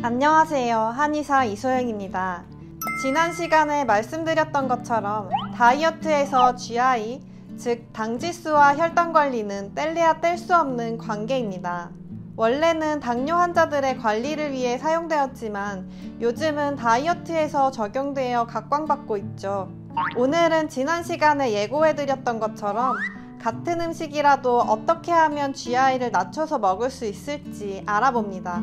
안녕하세요. 한의사 이소영입니다. 지난 시간에 말씀드렸던 것처럼 다이어트에서 GI, 즉 당지수와 혈당 관리는 뗄래야 뗄 수 없는 관계입니다. 원래는 당뇨 환자들의 관리를 위해 사용되었지만 요즘은 다이어트에서 적용되어 각광받고 있죠. 오늘은 지난 시간에 예고해드렸던 것처럼 같은 음식이라도 어떻게 하면 GI를 낮춰서 먹을 수 있을지 알아봅니다.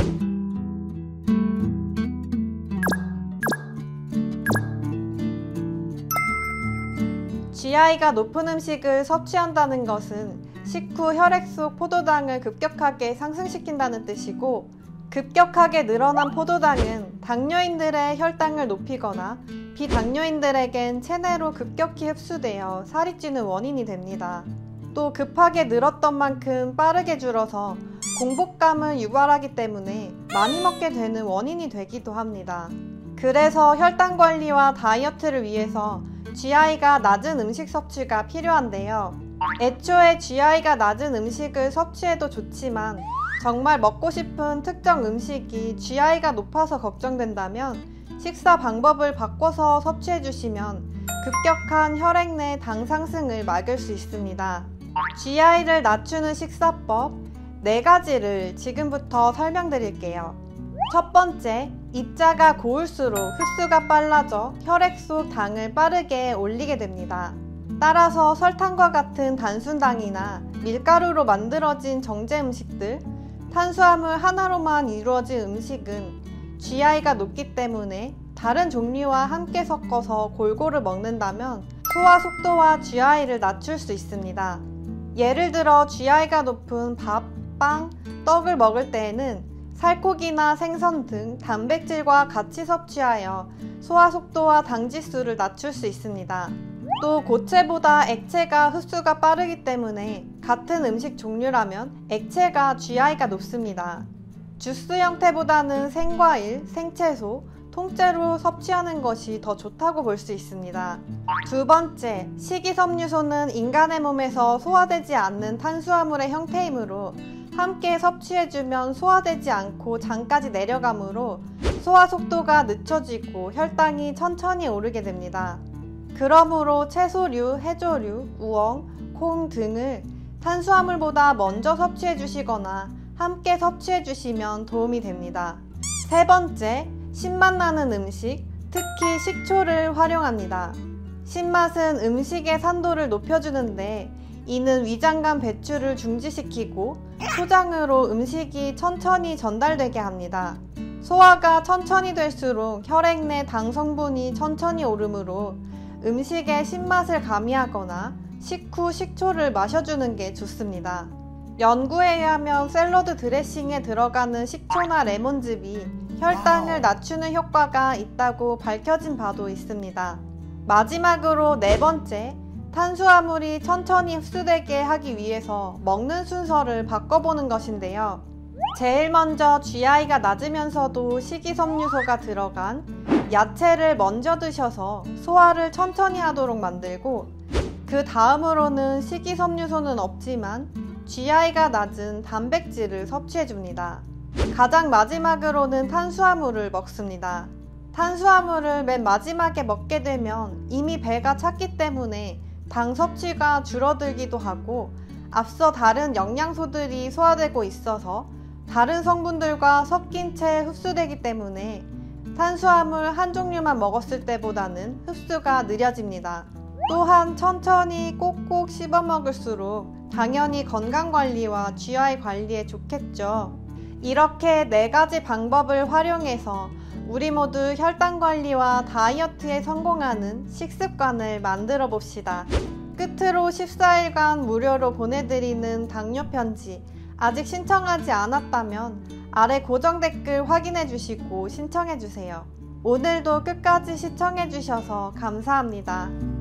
GI가 높은 음식을 섭취한다는 것은 식후 혈액 속 포도당을 급격하게 상승시킨다는 뜻이고, 급격하게 늘어난 포도당은 당뇨인들의 혈당을 높이거나 비당뇨인들에겐 체내로 급격히 흡수되어 살이 찌는 원인이 됩니다. 또 급하게 늘었던 만큼 빠르게 줄어서 공복감을 유발하기 때문에 많이 먹게 되는 원인이 되기도 합니다. 그래서 혈당 관리와 다이어트를 위해서 GI가 낮은 음식 섭취가 필요한데요. 애초에 GI가 낮은 음식을 섭취해도 좋지만 정말 먹고 싶은 특정 음식이 GI가 높아서 걱정된다면 식사 방법을 바꿔서 섭취해 주시면 급격한 혈액 내 당 상승을 막을 수 있습니다. GI를 낮추는 식사법 4가지를 지금부터 설명드릴게요. 첫 번째, 입자가 고울수록 흡수가 빨라져 혈액 속 당을 빠르게 올리게 됩니다. 따라서 설탕과 같은 단순당이나 밀가루로 만들어진 정제 음식들, 탄수화물 하나로만 이루어진 음식은 GI가 높기 때문에 다른 종류와 함께 섞어서 골고루 먹는다면 소화 속도와 GI를 낮출 수 있습니다. 예를 들어 GI가 높은 밥, 빵, 떡을 먹을 때에는 살코기나 생선 등 단백질과 같이 섭취하여 소화 속도와 당지수를 낮출 수 있습니다. 또 고체보다 액체가 흡수가 빠르기 때문에 같은 음식 종류라면 액체가 GI가 높습니다. 주스 형태보다는 생과일, 생채소, 통째로 섭취하는 것이 더 좋다고 볼 수 있습니다. 두 번째, 식이섬유소는 인간의 몸에서 소화되지 않는 탄수화물의 형태이므로 함께 섭취해주면 소화되지 않고 장까지 내려가므로 소화 속도가 늦춰지고 혈당이 천천히 오르게 됩니다. 그러므로 채소류, 해조류, 우엉, 콩 등을 탄수화물보다 먼저 섭취해주시거나 함께 섭취해주시면 도움이 됩니다. 세 번째, 신맛 나는 음식, 특히 식초를 활용합니다. 신맛은 음식의 산도를 높여주는데 이는 위장간 배출을 중지시키고 소장으로 음식이 천천히 전달되게 합니다. 소화가 천천히 될수록 혈액 내 당 성분이 천천히 오르므로 음식의 신맛을 가미하거나 식후 식초를 마셔주는 게 좋습니다. 연구에 의하면 샐러드 드레싱에 들어가는 식초나 레몬즙이 혈당을 낮추는 효과가 있다고 밝혀진 바도 있습니다. 마지막으로 4번째, 탄수화물이 천천히 흡수되게 하기 위해서 먹는 순서를 바꿔보는 것인데요. 제일 먼저 GI가 낮으면서도 식이섬유소가 들어간 야채를 먼저 드셔서 소화를 천천히 하도록 만들고, 그 다음으로는 식이섬유소는 없지만 GI가 낮은 단백질을 섭취해줍니다. 가장 마지막으로는 탄수화물을 먹습니다. 탄수화물을 맨 마지막에 먹게 되면 이미 배가 찼기 때문에 당 섭취가 줄어들기도 하고 앞서 다른 영양소들이 소화되고 있어서 다른 성분들과 섞인 채 흡수되기 때문에 탄수화물 한 종류만 먹었을 때보다는 흡수가 느려집니다. 또한 천천히 꼭꼭 씹어 먹을수록 당연히 건강관리와 GI 관리에 좋겠죠. 이렇게 4가지 방법을 활용해서 우리 모두 혈당 관리와 다이어트에 성공하는 식습관을 만들어 봅시다. 끝으로 14일간 무료로 보내드리는 당뇨 편지, 아직 신청하지 않았다면 아래 고정 댓글 확인해 주시고 신청해 주세요. 오늘도 끝까지 시청해 주셔서 감사합니다.